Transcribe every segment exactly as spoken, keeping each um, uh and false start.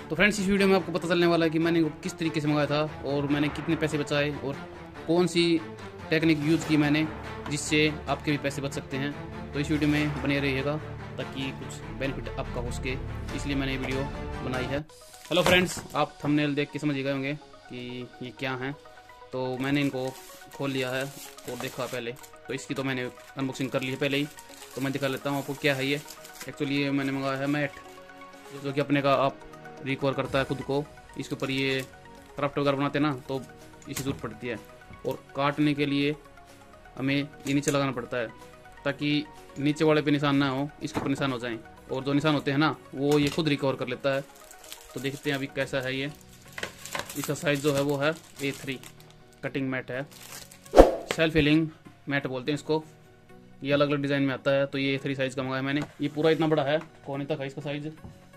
तो फ्रेंड्स इस वीडियो में आपको पता चलने वाला है कि मैंने इनको किस तरीके से मंगाया था और मैंने कितने पैसे बचाए और कौन सी टेक्निक यूज़ की मैंने जिससे आपके भी पैसे बच सकते हैं। तो इस वीडियो में बने रहिएगा ताकि कुछ बेनिफिट आपका हो सके, इसलिए मैंने ये वीडियो बनाई है। हेलो फ्रेंड्स, आप थंबनेल देख के समझ गए होंगे कि ये क्या हैं। तो मैंने इनको खोल लिया है और देखा पहले, तो इसकी तो मैंने अनबॉक्सिंग कर ली है पहले ही। तो मैं दिखा लेता हूँ आपको क्या है ये। एक्चुअली ये मैंने मंगाया है मैट, जो कि अपने का आप रिकवर करता है खुद को। इसके ऊपर ये क्राफ्ट वगैरह बनाते हैं ना, तो इसकी जरूरत पड़ती है। और काटने के लिए हमें ये नीचे लगाना पड़ता है ताकि नीचे वाले पे निशान ना हो, इसके ऊपर निशान हो जाएं। और जो निशान होते हैं ना, वो ये खुद रिकवर कर लेता है। तो देखते हैं अभी कैसा है ये। इसका साइज़ जो है वो है ए थ्री कटिंग मैट है, सेल्फ हीलिंग मैट बोलते हैं इसको। ये अलग अलग डिज़ाइन में आता है। तो ये ए थ्री साइज़ का मंगाया मैंने। ये पूरा इतना बड़ा है, कोने तक है इसका साइज़,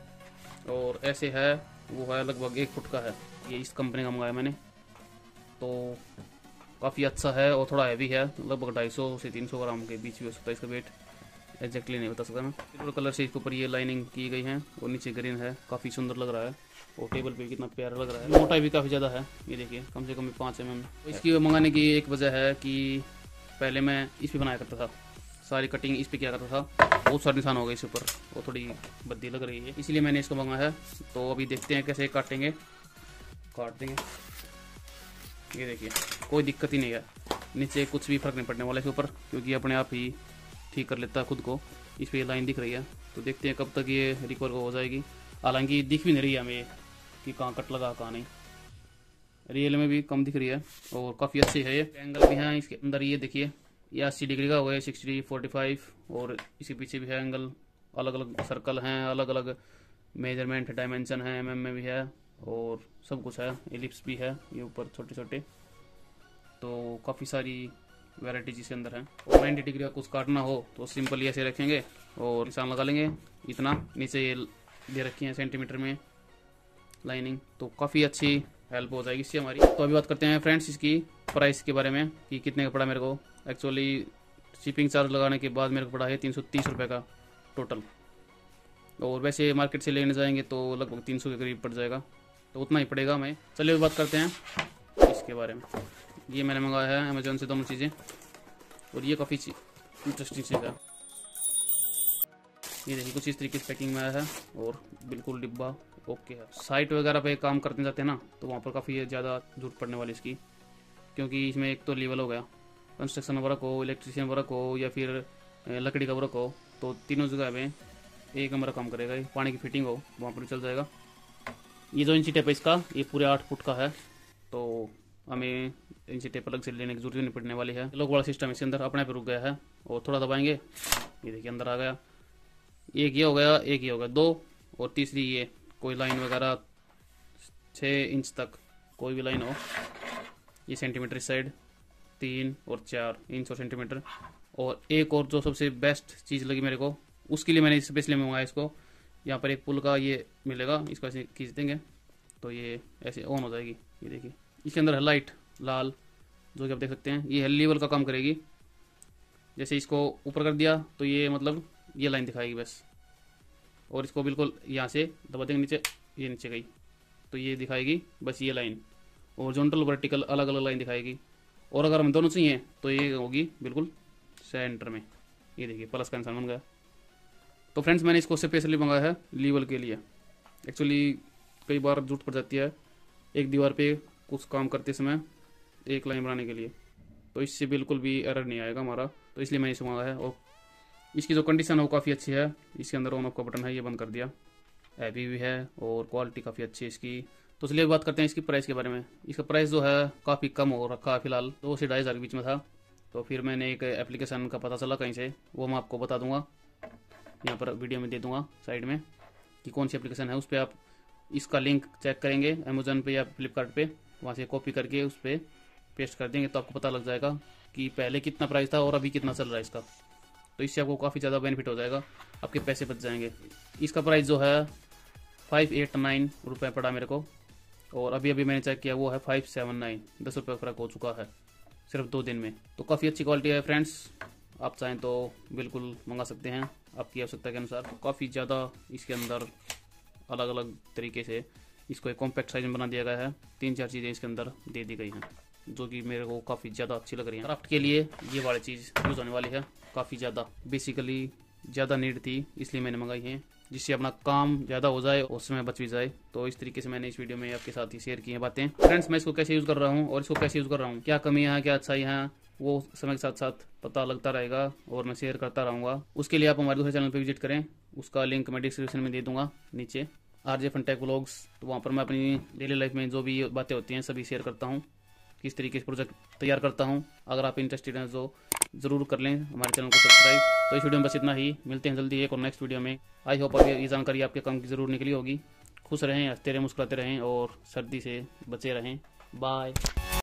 और ऐसे है वो है लगभग एक फुट का है। ये इस कंपनी का मंगाया मैंने। तो काफ़ी अच्छा है और थोड़ा हैवी है, लगभग ढाई सौ से तीन सौ ग्राम के बीच भी हो सकता है इसका वेट, एग्जैक्टली नहीं बता सकता मैं। सिल्वर कलर से इसके ऊपर ये लाइनिंग की गई है और नीचे ग्रीन है, काफ़ी सुंदर लग रहा है। और टेबल पे कितना प्यारा लग रहा है। मोटाई भी काफ़ी ज़्यादा है, ये देखिए कम से कम पाँच एम एम। इसकी मंगाने की एक वजह है कि पहले मैं इस पर बनाया करता था, सारी कटिंग इस पर किया करता था। बहुत सारे निशान हो गए इस ऊपर, वो थोड़ी बद्दी लग रही है, इसलिए मैंने इसको मंगाया है। तो अभी देखते हैं कैसे काटेंगे, काट देंगे। ये देखिए कोई दिक्कत ही नहीं है, नीचे कुछ भी फर्क नहीं पड़ने वाला इसके ऊपर, क्योंकि अपने आप ही ठीक कर लेता है खुद को। इस पर ये लाइन दिख रही है, तो देखते हैं कब तक ये रिकवर हो जाएगी। हालांकि दिख भी नहीं रही है हमें कि कहाँ कट लगा कहाँ नहीं, रियल में भी कम दिख रही है और काफ़ी अच्छी है। ये एंगल भी है इसके अंदर, ये देखिए ये अस्सी डिग्री का हो गया, सिक्सटी फोर्टी फाइव। और इसके पीछे भी है एंगल, अलग अलग सर्कल हैं, अलग अलग मेजरमेंट डायमेंशन है, एम एम में भी है और सब कुछ है। एलिप्स भी है ये ऊपर छोटे छोटे। तो काफ़ी सारी वैरायटीज इसके अंदर है। और नाइन्टी डिग्री का कुछ काटना हो तो सिंपली ऐसे रखेंगे और निशान लगा लेंगे इतना। नीचे ये दे रखी है सेंटीमीटर में लाइनिंग, तो काफ़ी अच्छी हेल्प हो जाएगी इससे हमारी। तो अभी बात करते हैं फ्रेंड्स इसकी प्राइस के बारे में कि कितने का पड़ा मेरे को। एक्चुअली शिपिंग चार्ज लगाने के बाद मेरे को पड़ा है तीन सौ तीस रुपये का टोटल। और वैसे मार्केट से लेने जाएंगे तो लगभग तीन सौ के करीब पड़ जाएगा, तो उतना ही पड़ेगा हमें। चलिए बात करते हैं इसके बारे में। ये मैंने मंगाया है अमेजोन से दोनों चीज़ें, और ये काफ़ी इंटरेस्टिंग चीज़ है। ये देखिए कुछ इस तरीके से पैकिंग में आया है और बिल्कुल डिब्बा ओके है। साइट वगैरह पे काम करते जाते हैं ना, तो वहाँ पर काफ़ी ज़्यादा जरूरत पड़ने वाली इसकी, क्योंकि इसमें एक तो लेवल हो गया, कंस्ट्रक्शन वर्क हो, इलेक्ट्रिशियन वर्क हो या फिर लकड़ी का वर्क हो, तो तीनों जगह में एक नंबर काम करेगा। पानी की फिटिंग हो वहाँ पर भी चल जाएगा। ये जो इंची टेप है इसका, ये पूरे आठ फुट का है, तो हमें इंची टेप अलग से लेने की जरूरत नहीं पड़ने वाली है। लोग वाला सिस्टम इसके अंदर अपने पे रुक गया है, और थोड़ा दबाएंगे ये देखिए अंदर आ गया। एक ये हो गया, एक ये हो गया, दो। और तीसरी ये कोई लाइन वगैरह छः इंच तक कोई भी लाइन हो, ये सेंटीमीटर इस साइड, तीन और चार इंच और सेंटीमीटर। और एक और जो सबसे बेस्ट चीज़ लगी मेरे को, उसके लिए मैंने स्पेशली मंगाया इसको। यहाँ पर एक पुल का ये मिलेगा, इसको ऐसे खींच देंगे तो ये ऐसे ऑन हो जाएगी। ये देखिए इसके अंदर है लाइट लाल, जो कि आप देख सकते हैं। ये है लेवल का काम करेगी। जैसे इसको ऊपर कर दिया तो ये मतलब ये लाइन दिखाएगी बस, और इसको बिल्कुल यहाँ से दबा देंगे नीचे, ये नीचे गई तो ये दिखाएगी बस ये लाइन। हॉरिजॉन्टल वर्टिकल अलग अलग लाइन दिखाएगी। और अगर हम दोनों चाहिए तो ये होगी बिल्कुल सेंटर में। ये देखिए प्लस का निशान बन गया। तो फ्रेंड्स मैंने इसको स्पेशली मंगाया है लेवल के लिए। एक्चुअली कई बार जरूरत पड़ जाती है एक दीवार पे कुछ काम करते समय एक लाइन बनाने के लिए, तो इससे बिल्कुल भी एरर नहीं आएगा हमारा, तो इसलिए मैंने इसे मंगाया है। और इसकी जो कंडीशन है वो काफ़ी अच्छी है। इसके अंदर ऑन ऑफ का बटन है, ये बंद कर दिया, हैवी भी है और क्वालिटी काफ़ी अच्छी है इसकी। तो चलिए बात करते हैं इसकी प्राइस के बारे में। इसका प्राइस जो है काफ़ी कम हो रखा है फिलहाल, दो से ढाई हज़ार के बीच में था। तो फिर मैंने एक एप्लीकेशन का पता चला कहीं से, वो मैं आपको बता दूंगा, यहाँ पर वीडियो में दे दूंगा साइड में कि कौन सी एप्लीकेशन है। उस पर आप इसका लिंक चेक करेंगे अमेजोन पे या फ्लिपकार्ट पे, वहाँ से कॉपी करके उस पर पेस्ट कर देंगे तो आपको पता लग जाएगा कि पहले कितना प्राइस था और अभी कितना चल रहा है इसका। तो इससे आपको काफ़ी ज़्यादा बेनिफिट हो जाएगा, आपके पैसे बच जाएंगे। इसका प्राइस जो है फाइव एट नाइन रुपये पड़ा मेरे को, और अभी अभी मैंने चेक किया वो है फाइव सेवन नाइन, दस रुपये फ़र्क हो चुका है सिर्फ दो दिन में। तो काफ़ी अच्छी क्वालिटी है फ्रेंड्स, आप चाहें तो बिल्कुल मंगा सकते हैं आपकी आवश्यकता के अनुसार। काफ़ी ज़्यादा इसके अंदर अलग अलग तरीके से इसको एक कॉम्पैक्ट साइज में बना दिया गया है। तीन चार चीज़ें इसके अंदर दे दी गई हैं जो कि मेरे को काफ़ी ज़्यादा अच्छी लग रही है। क्राफ्ट के लिए ये वाली चीज़ यूज़ होने वाली है, काफ़ी ज़्यादा बेसिकली ज़्यादा नीड थी इसलिए मैंने मंगाई है, जिससे अपना काम ज़्यादा हो जाए और समय बच भी जाए। तो इस तरीके से मैंने इस वीडियो में आपके साथ ही शेयर की हैं बातें। फ्रेंड्स, मैं इसको कैसे यूज़ कर रहा हूँ और इसको कैसे यूज़ कर रहा हूँ, क्या कमियाँ हैं क्या अच्छाई हैं, वो समय के साथ साथ पता लगता रहेगा और मैं शेयर करता रहूँगा। उसके लिए आप हमारे दूसरे चैनल पर विजिट करें, उसका लिंक मैं डिस्क्रिप्शन में दे दूँगा नीचे, आरजे फन टेक व्लॉग्स। तो वहाँ पर मैं अपनी डेली लाइफ में जो भी बातें होती हैं सभी शेयर करता हूँ, किस तरीके से प्रोजेक्ट तैयार करता हूँ। अगर आप इंटरेस्टेड हैं तो ज़रूर कर लें हमारे चैनल को सब्सक्राइब। तो इस वीडियो में बस इतना ही, मिलते हैं जल्दी एक और नेक्स्ट वीडियो में। आई होप अब ये जानकारी आपके काम की ज़रूर निकली होगी। खुश रहें, हंसते रहें, मुस्कुराते रहें और सर्दी से बचे रहें। बाय।